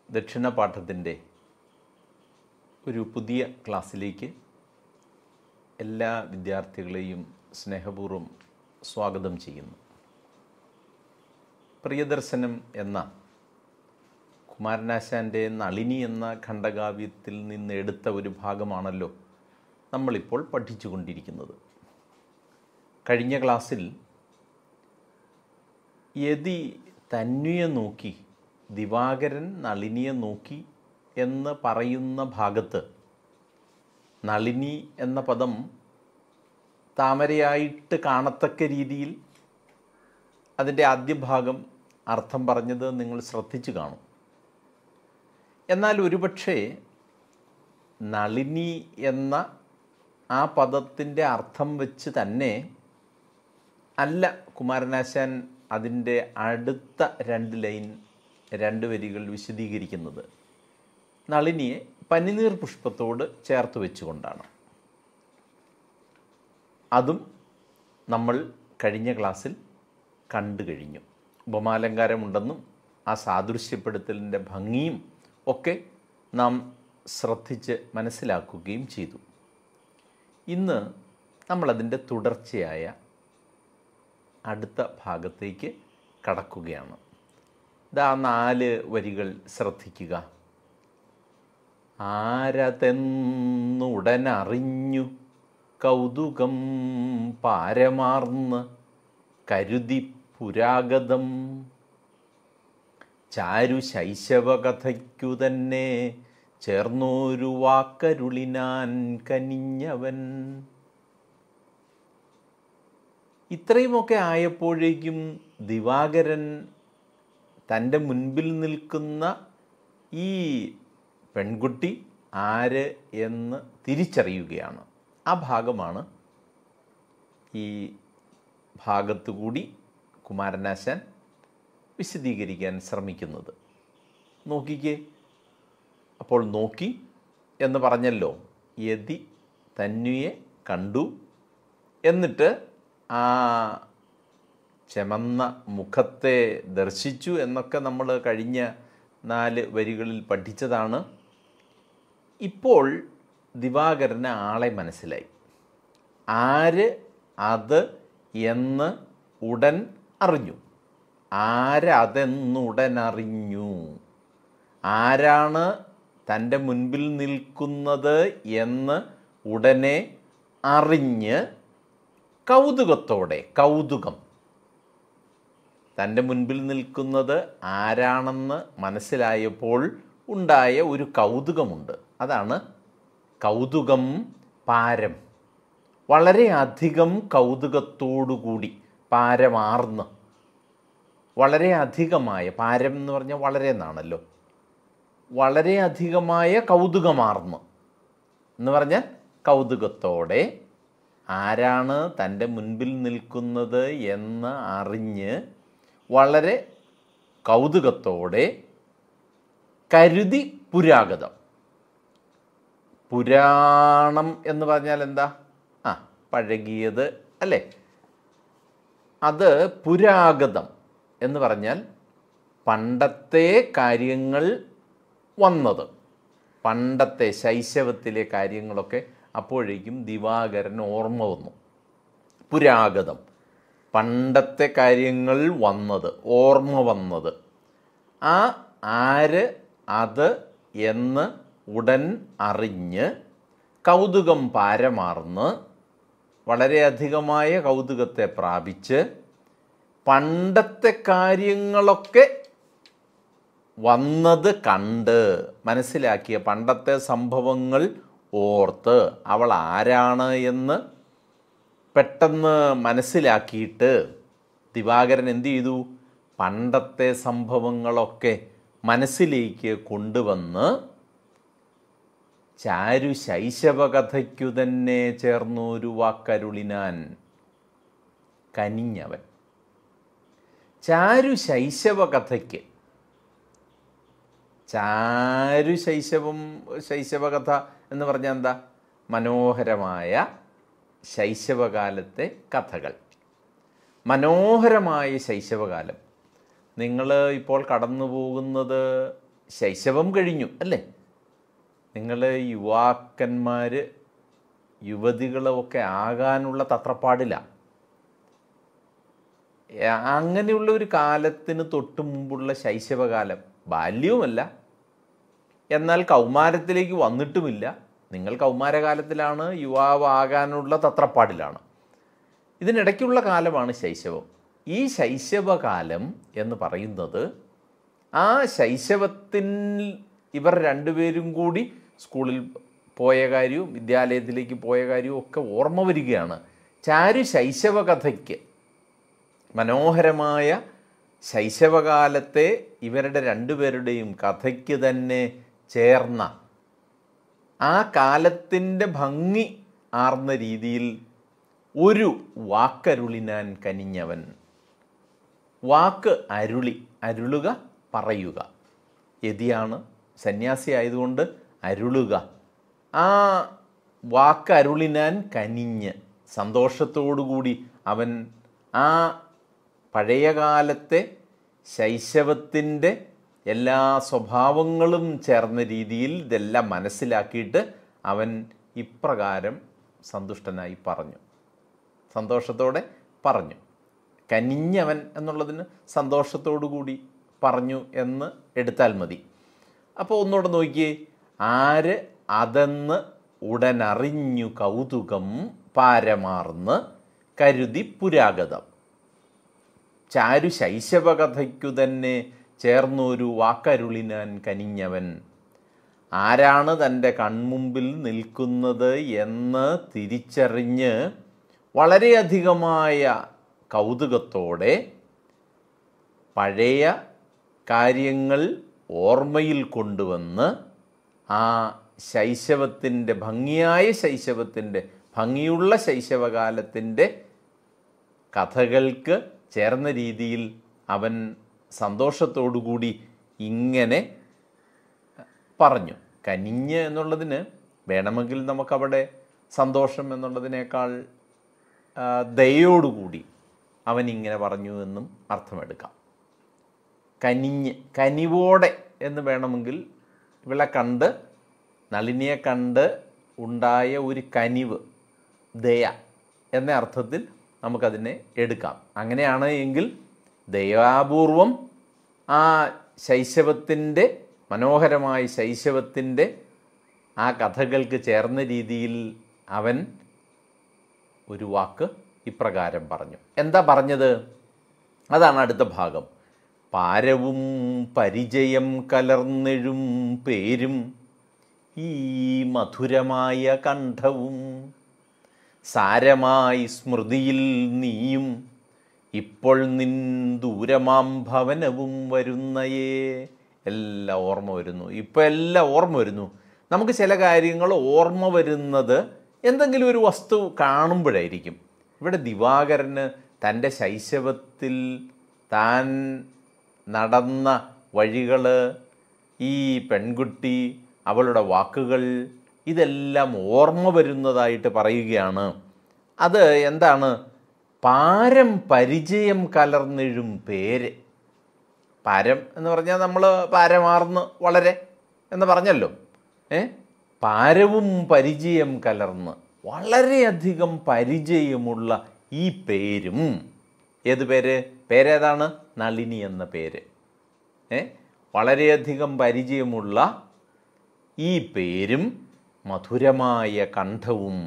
ദക്ഷിണ പാഠത്തിൻ്റെ ഒരു പുതിയ ക്ലാസ്സിലേക്ക് എല്ലാ വിദ്യാർത്ഥികളെയും സ്നേഹപൂർവ്വം സ്വാഗതം ചെയ്യുന്നു. പ്രിയദർശനം എന്ന കുമാരനാശാൻ്റെ നളിനി എന്ന ഖണ്ഡകാവ്യത്തിൽ നിന്ന് എടുത്ത ഒരു ഭാഗമാണല്ലോ നമ്മളിപ്പോൾ പഠിച്ചുകൊണ്ടിരിക്കുന്നത്. കഴിഞ്ഞ ക്ലാസ്സിൽ യതി തന്വിയെ നോക്കി, ദിവാകരൻ നളിനിയെ നോക്കി എന്ന് പറയുന്ന ഭാഗത്ത് നളിനി എന്ന പദം താമരയായിട്ട് കാണത്തക്ക രീതിയിൽ അതിൻ്റെ ആദ്യ ഭാഗം അർത്ഥം പറഞ്ഞത് നിങ്ങൾ ശ്രദ്ധിച്ചു കാണും. എന്നാൽ ഒരുപക്ഷെ നളിനി എന്ന ആ പദത്തിൻ്റെ അർത്ഥം വെച്ച് തന്നെ അല്ല കുമാരനാശാൻ അതിൻ്റെ അടുത്ത രണ്ട് വരികൾ വിശദീകരിക്കുന്നത്. നളിനിയെ പനിനീർ പുഷ്പത്തോട് ചേർത്ത് വെച്ചുകൊണ്ടാണ്. അതും നമ്മൾ കഴിഞ്ഞ ക്ലാസ്സിൽ കണ്ടു കഴിഞ്ഞു. ഉപമാലങ്കാരമുണ്ടെന്നും ആ സാദൃശ്യപ്പെടുത്തലിൻ്റെ ഭംഗിയും ഒക്കെ നാം ശ്രദ്ധിച്ച് മനസ്സിലാക്കുകയും ചെയ്തു. ഇന്ന് നമ്മളതിൻ്റെ തുടർച്ചയായ അടുത്ത ഭാഗത്തേക്ക് കടക്കുകയാണ്. ഇതാ 4 വരികൾ ശ്രദ്ധിക്കുക. ആരതെന്നുടനറിഞ്ഞു കൗതുകം പാരമാർന്ന് കരുതി പുരാഗതം ചാരു ശൈശവകഥയ്ക്കു തന്നെ ചേർന്നൊരു വാക്കരുളിനാൻ കനിഞ്ഞവൻ. ഇത്രയുമൊക്കെ ആയപ്പോഴേക്കും ദിവാകരൻ തൻ്റെ മുൻപിൽ നിൽക്കുന്ന ഈ പെൺകുട്ടി ആര് എന്ന് തിരിച്ചറിയുകയാണ്. ആ ഭാഗമാണ് ഈ ഭാഗത്തുകൂടി കുമാരനാശാൻ വിശദീകരിക്കാൻ ശ്രമിക്കുന്നത്. നോക്കിക്കേ, അപ്പോൾ നോക്കി എന്ന് പറഞ്ഞല്ലോ, യതി തന്വിയെ കണ്ടു, എന്നിട്ട് ആ ചെമന്ന മുഖത്തെ ദർശിച്ചു എന്നൊക്കെ നമ്മൾ കഴിഞ്ഞ 4 വരികളിൽ പഠിച്ചതാണ്. ഇപ്പോൾ ദിവാകരന് ആളെ മനസ്സിലായി. ആര് അത് എന്ന് ഉടൻ അറിഞ്ഞു. ആരതെന്നുടനറിഞ്ഞു. ആരാണ് തൻ്റെ മുൻപിൽ നിൽക്കുന്നത് എന്ന് ഉടനെ അറിഞ്ഞ് കൗതുകത്തോടെ, കൗതുകം, തൻ്റെ മുൻപിൽ നിൽക്കുന്നത് ആരാണെന്ന് മനസ്സിലായപ്പോൾ ഉണ്ടായ ഒരു കൗതുകമുണ്ട്. അതാണ് കൗതുകം പാരം. വളരെയധികം കൗതുകത്തോടുകൂടി, പാരമാർന്ന്, വളരെ അധികമായ, പാരം എന്ന് പറഞ്ഞാൽ വളരെ എന്നാണല്ലോ, വളരെയധികമായ കൗതുകമാർന്ന് എന്ന് പറഞ്ഞാൽ കൗതുകത്തോടെ ആരാണ് തൻ്റെ മുൻപിൽ നിൽക്കുന്നത് എന്ന് അറിഞ്ഞ് വളരെ കൗതുകത്തോടെ കരുതി പുരാഗതം. പുരാണം എന്ന് പറഞ്ഞാൽ എന്താ? പഴകിയത് അല്ലേ? അത് പുരാഗതം എന്ന് പറഞ്ഞാൽ പണ്ടത്തെ കാര്യങ്ങൾ വന്നത്, പണ്ടത്തെ ശൈശവത്തിലെ കാര്യങ്ങളൊക്കെ അപ്പോഴേക്കും ദിവാകരൻ ഓർമ്മ വന്നു. പുരാഗതം, പണ്ടത്തെ കാര്യങ്ങൾ വന്നത്, ഓർമ്മ വന്നത്. ആ ആര് അത് എന്ന് ഉടൻ അറിഞ്ഞ് കൗതുകം പാരമാർന്ന് വളരെയധികമായ കൗതുകത്തെ പ്രാപിച്ച് പണ്ടത്തെ കാര്യങ്ങളൊക്കെ വന്നത് കണ്ട് മനസ്സിലാക്കിയ, പണ്ടത്തെ സംഭവങ്ങൾ ഓർത്ത് അവൾ ആരാണ് എന്ന് പെട്ടെന്ന് മനസ്സിലാക്കിയിട്ട് ദിവാകരൻ എന്തു ചെയ്തു? പണ്ടത്തെ സംഭവങ്ങളൊക്കെ മനസ്സിലേക്ക് കൊണ്ടുവന്ന് ചാരു ശൈശവകഥയ്ക്കു തന്നെ ചേർന്നൊരു വാക്കരുളിനാൻ കനിഞ്ഞവൻ. ചാരു ശൈശവകഥയ്ക്ക്, ചാരു ശൈശവകഥ എന്ന് പറഞ്ഞാൽ എന്താ? മനോഹരമായ ശൈശവകാലത്തെ കഥകൾ. മനോഹരമായ ശൈശവകാലം. നിങ്ങൾ ഇപ്പോൾ കടന്നു പോകുന്നത് ശൈശവം കഴിഞ്ഞു അല്ലേ? നിങ്ങൾ യുവാക്കന്മാർ യുവതികളൊക്കെ ആകാനുള്ള തത്രപ്പാടില്ല. അങ്ങനെയുള്ള ഒരു കാലത്തിന് തൊട്ട് മുമ്പുള്ള ശൈശവകാലം ബാല്യവുമല്ല, എന്നാൽ കൗമാരത്തിലേക്ക് വന്നിട്ടുമില്ല. നിങ്ങൾ കൗമാരകാലത്തിലാണ്, യുവാവാകാനുള്ള തത്രപ്പാടിലാണ്. ഇതിനിടയ്ക്കുള്ള കാലമാണ് ശൈശവം. ഈ ശൈശവകാലം എന്ന് പറയുന്നത്, ആ ശൈശവത്തിൽ ഇവർ രണ്ടുപേരും കൂടി സ്കൂളിൽ പോയ കാര്യവും വിദ്യാലയത്തിലേക്ക് പോയ കാര്യവും ഒക്കെ ഓർമ്മ വരികയാണ്. ചാരു ശൈശവകഥയ്ക്ക്, മനോഹരമായ ശൈശവകാലത്തെ ഇവരുടെ രണ്ടുപേരുടെയും കഥയ്ക്ക് തന്നെ ചേർന്ന, ആ കാലത്തിൻ്റെ ഭംഗി ആർന്ന രീതിയിൽ ഒരു വാക്കരുളിനാൻ കനിഞ്ഞവൻ. വാക്ക് അരുളി, അരുളുക, പറയുക. യതിയാണ്, സന്യാസി ആയതുകൊണ്ട് അരുളുക. ആ വാക്കരുളിനാൻ കനിഞ്ഞ് സന്തോഷത്തോടുകൂടി അവൻ ആ പഴയകാലത്തെ ശൈശവത്തിൻ്റെ എല്ലാ സ്വഭാവങ്ങളും ചേർന്ന രീതിയിൽ ഇതെല്ലാം മനസ്സിലാക്കിയിട്ട് അവൻ ഇപ്രകാരം സന്തുഷ്ടനായി പറഞ്ഞു, സന്തോഷത്തോടെ പറഞ്ഞു. കനിഞ്ഞവൻ എന്നുള്ളതിന് സന്തോഷത്തോടു കൂടി പറഞ്ഞു എന്ന് എടുത്താൽ മതി. അപ്പോൾ ഒന്നുകൂടെ നോക്കിയേ. ആര് അതെന്ന് ഉടനറിഞ്ഞു കൗതുകം പാരമാർന്ന് കരുതി പുരാഗതം. ചാരു ശൈശവകഥയ്ക്കു തന്നെ ചേർന്നൊരു വാക്കരുളിനാൻ കനിഞ്ഞവൻ. ആരാണ് തൻ്റെ കൺമുമ്പിൽ നിൽക്കുന്നത് എന്ന് തിരിച്ചറിഞ്ഞ് വളരെയധികമായ കൗതുകത്തോടെ പഴയ കാര്യങ്ങൾ ഓർമ്മയിൽ കൊണ്ടുവന്ന് ആ ശൈശവത്തിൻ്റെ ഭംഗിയായ ശൈശവത്തിൻ്റെ ഭംഗിയുള്ള ശൈശവകാലത്തിൻ്റെ കഥകൾക്ക് ചേർന്ന രീതിയിൽ അവൻ സന്തോഷത്തോടുകൂടി ഇങ്ങനെ പറഞ്ഞു. കനിഞ്ഞ് എന്നുള്ളതിന് വേണമെങ്കിൽ നമുക്കവിടെ സന്തോഷം എന്നുള്ളതിനേക്കാൾ ദയോടുകൂടി അവൻ ഇങ്ങനെ പറഞ്ഞു എന്നും അർത്ഥമെടുക്കാം. കനിഞ്ഞ്, കനിവോടെ എന്ന് വേണമെങ്കിൽ, ഇവളെ കണ്ട്, നളിനിയെ കണ്ട് ഉണ്ടായ ഒരു കനിവ്, ദയ എന്ന അർത്ഥത്തിൽ നമുക്കതിനെ എടുക്കാം. അങ്ങനെയാണ് എങ്കിൽ ദയാപൂർവം ആ ശൈശവത്തിൻ്റെ, മനോഹരമായ ശൈശവത്തിൻ്റെ ആ കഥകൾക്ക് ചേർന്ന രീതിയിൽ അവൻ ഒരു വാക്ക് ഇപ്രകാരം പറഞ്ഞു. എന്താ പറഞ്ഞത്? അതാണ് അടുത്ത ഭാഗം. പാരവും പരിചയം കലർന്നെഴും പേരും ഈ മധുരമായ കണ്ഠവും സാരമായി സ്മൃതിയിൽ നീയും ഇപ്പോൾ നിൻ ദൂരമാം ഭവനവും വരുന്നയേ. എല്ലാം ഓർമ്മ വരുന്നു. ഇപ്പം എല്ലാം ഓർമ്മ വരുന്നു. നമുക്ക് ചില കാര്യങ്ങൾ ഓർമ്മ വരുന്നത് എന്തെങ്കിലും ഒരു വസ്തു കാണുമ്പോഴായിരിക്കും. ഇവിടെ ദിവാകരന് തൻ്റെ ശൈശവത്തിൽ താൻ നടന്ന വഴികൾ, ഈ പെൺകുട്ടി, അവളുടെ വാക്കുകൾ, ഇതെല്ലാം ഓർമ്മ വരുന്നതായിട്ട് പറയുകയാണ്. അത് എന്താണ്? പാരം പരിചയം കലർന്നെഴും പേര്. പാരം എന്ന് പറഞ്ഞാൽ നമ്മൾ പാരമാർന്ന് വളരെ എന്ന് പറഞ്ഞല്ലോ. പാരവും പരിചയം കലർന്ന്, വളരെയധികം പരിചയമുള്ള ഈ പേരും. ഏത് പേര്? പേരേതാണ്? നളിനി എന്ന പേര്. വളരെയധികം പരിചയമുള്ള ഈ പേരും മധുരമായ കണ്ഠവും.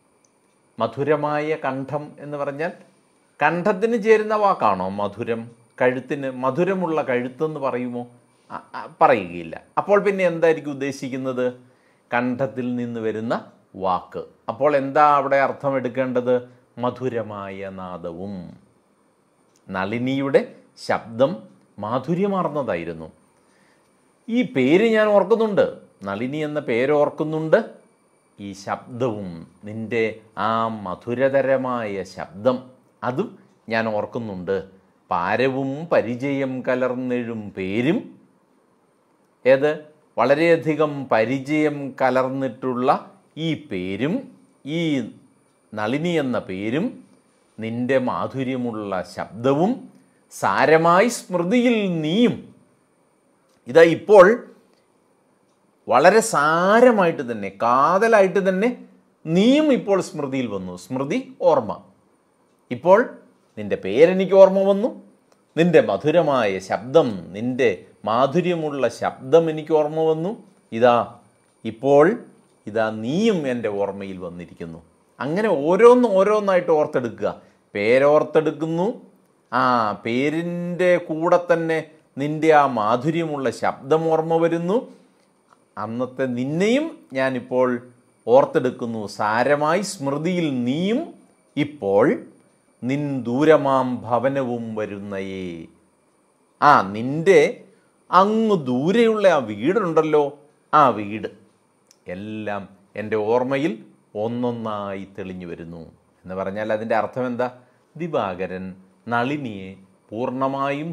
മധുരമായ കണ്ഠം എന്ന് പറഞ്ഞാൽ കണ്ഠത്തിന് ചേരുന്ന വാക്കാണോ മധുരം? കഴുത്തിന് മധുരമുള്ള കഴുത്തെന്ന് പറയുമോ? പറയുകയില്ല. അപ്പോൾ പിന്നെ എന്തായിരിക്കും ഉദ്ദേശിക്കുന്നത്? കണ്ഠത്തിൽ നിന്ന് വരുന്ന വാക്ക്. അപ്പോൾ എന്താ അവിടെ അർത്ഥം എടുക്കേണ്ടത്? മധുരമായ നാദവും. നളിനിയുടെ ശബ്ദം മാധുര്യമാർന്നതായിരുന്നു. ഈ പേര് ഞാൻ ഓർക്കുന്നുണ്ട്, നളിനി എന്ന പേര് ഓർക്കുന്നുണ്ട്. ഈ ശബ്ദവും, നിൻ്റെ ആ മധുരതരമായ ശബ്ദം, അതും ഞാൻ ഓർക്കുന്നുണ്ട്. പാരവും പരിചയം കലർന്നെഴും പേരും. ഏത്? വളരെയധികം പരിചയം കലർന്നിട്ടുള്ള ഈ പേരും, ഈ നളിനി എന്ന പേരും, നിൻ്റെ മാധുര്യമുള്ള ശബ്ദവും, സാരമായി സ്മൃതിയിൽ നീയും. ഇതാ ഇപ്പോൾ വളരെ സാരമായിട്ട് തന്നെ, കാതലായിട്ട് തന്നെ നീയും ഇപ്പോൾ സ്മൃതിയിൽ വന്നു. സ്മൃതി, ഓർമ്മ. ഇപ്പോൾ നിൻ്റെ പേരെനിക്ക് ഓർമ്മ വന്നു, നിൻ്റെ മധുരമായ ശബ്ദം, നിൻ്റെ മാധുര്യമുള്ള ശബ്ദം എനിക്ക് ഓർമ്മ വന്നു. ഇപ്പോൾ നീയും എൻ്റെ ഓർമ്മയിൽ വന്നിരിക്കുന്നു. അങ്ങനെ ഓരോന്നായിട്ട് ഓർത്തെടുക്കുക. പേരോർത്തെടുക്കുന്നു, പേരിൻ്റെ കൂടെ തന്നെ നിൻ്റെ ആ മാധുര്യമുള്ള ശബ്ദം ഓർമ്മ വരുന്നു. അന്നത്തെ നിന്നെയും ഞാനിപ്പോൾ ഓർത്തെടുക്കുന്നു. സാരമായി സ്മൃതിയിൽ നീയും ഇപ്പോൾ നിൻ ദൂരമാം ഭവനവും വരുന്നയേ. നിൻ്റെ അങ്ങ് ദൂരെയുള്ള ആ വീടുണ്ടല്ലോ, ആ വീട് എല്ലാം എൻ്റെ ഓർമ്മയിൽ ഒന്നൊന്നായി തെളിഞ്ഞു വരുന്നു എന്ന് പറഞ്ഞാൽ അതിൻ്റെ അർത്ഥം എന്താ? ദിവാകരൻ നളിനിയെ പൂർണ്ണമായും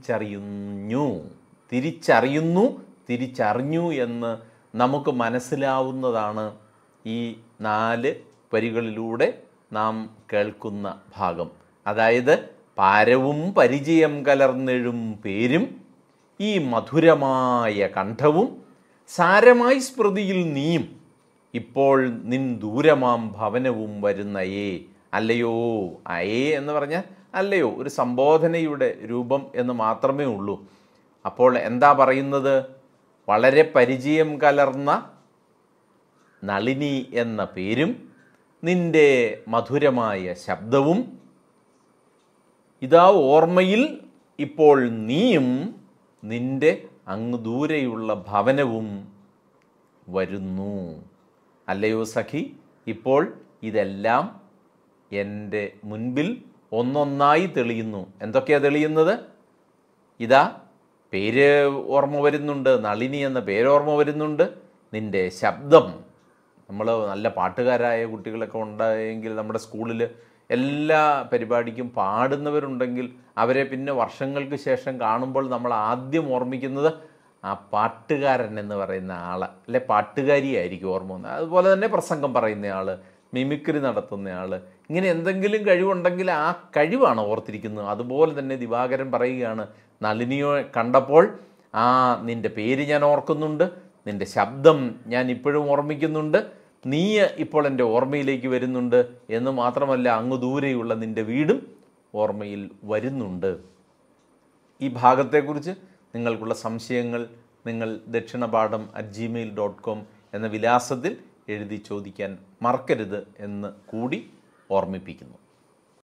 തിരിച്ചറിഞ്ഞു എന്ന് നമുക്ക് മനസ്സിലാവുന്നതാണ് ഈ 4 വരികളിലൂടെ നാം കേൾക്കുന്ന ഭാഗം. അതായത് പാരവും പരിചയം കലർന്നെഴും പേരും ഈ മധുരമായ കണ്ഠവും സാരമായി സ്മൃതിയിൽ നീയും ഇപ്പോൾ നിൻ ദൂരമാം ഭവനവും വരുന്നയേ. അല്ലയോ, അയേ എന്ന് പറഞ്ഞാൽ അല്ലയോ, ഒരു സംബോധനയുടെ രൂപം എന്ന് മാത്രമേ ഉള്ളൂ. അപ്പോൾ എന്താ പറയുന്നത്? വളരെ പരിചയം കലർന്ന നളിനി എന്ന പേരും നിൻ്റെ മധുരമായ ശബ്ദവും ഓർമ്മയിൽ ഇപ്പോൾ നീയും നിൻ്റെ അങ്ങ് ദൂരെയുള്ള ഭവനവും വരുന്നു. അല്ലയോ സഖി, ഇപ്പോൾ ഇതെല്ലാം എൻ്റെ മുൻപിൽ ഒന്നൊന്നായി തെളിയുന്നു. എന്തൊക്കെയാണ് തെളിയുന്നത്? പേര് ഓർമ്മ വരുന്നുണ്ട്, നളിനി എന്ന പേരോർമ്മ വരുന്നുണ്ട്. നിൻ്റെ ശബ്ദം, നമ്മൾ നല്ല പാട്ടുകാരായ കുട്ടികളൊക്കെ ഉണ്ടായെങ്കിൽ നമ്മുടെ സ്കൂളിൽ എല്ലാ പരിപാടിക്കും പാടുന്നവരുണ്ടെങ്കിൽ അവരെ പിന്നെ വർഷങ്ങൾക്ക് ശേഷം കാണുമ്പോൾ നമ്മൾ ആദ്യം ഓർമ്മിക്കുന്നത് ആ പാട്ടുകാരൻ എന്ന് പറയുന്ന ആൾ, അല്ലെ പാട്ടുകാരിയായിരിക്കും ഓർമ്മ വന്നത്. അതുപോലെ തന്നെ പ്രസംഗം പറയുന്നയാൾ, മിമിക്രി നടത്തുന്നയാൾ, ഇങ്ങനെ എന്തെങ്കിലും കഴിവുണ്ടെങ്കിൽ ആ കഴിവാണ് ഓർത്തിരിക്കുന്നത്. അതുപോലെ തന്നെ ദിവാകരൻ പറയുകയാണ്, നളിനിയെ കണ്ടപ്പോൾ നിൻ്റെ പേര് ഞാൻ ഓർക്കുന്നുണ്ട്, നിൻ്റെ ശബ്ദം ഞാൻ ഇപ്പോഴും ഓർമ്മിക്കുന്നുണ്ട്, നീ ഇപ്പോൾ എൻ്റെ ഓർമ്മയിലേക്ക് വരുന്നുണ്ട് എന്ന് മാത്രമല്ല അങ്ങ് ദൂരെയുള്ള നിൻ്റെ വീടും ഓർമ്മയിൽ വരുന്നുണ്ട്. ഈ ഭാഗത്തെക്കുറിച്ച് നിങ്ങൾക്കുള്ള സംശയങ്ങൾ നിങ്ങൾ dakshinapadam@gmail.com എന്ന വിലാസത്തിൽ എഴുതി ചോദിക്കാൻ മറക്കരുത് എന്ന് കൂടി ഓർമ്മിപ്പിക്കുന്നു.